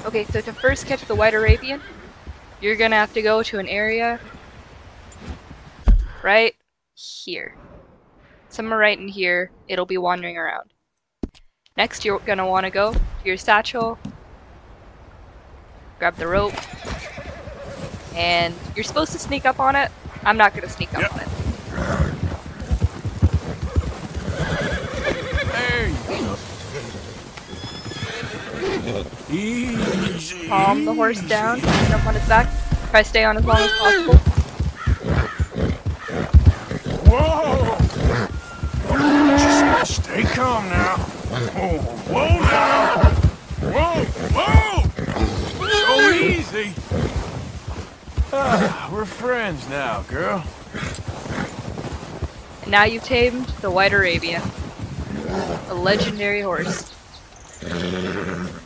Okay, so to first catch the white Arabian, you're gonna have to go to an area right here. Somewhere right in here, it'll be wandering around. Next, you're gonna want to go to your satchel, grab the rope, and you're supposed to sneak up on it. I'm not gonna sneak up on it. There you go. Easy. Calm the horse down, jump on his back, try to stay on as long as possible. Whoa! Just stay calm now. Whoa now! Whoa! So easy! We're friends now, girl. And now you've tamed the white Arabian, a legendary horse.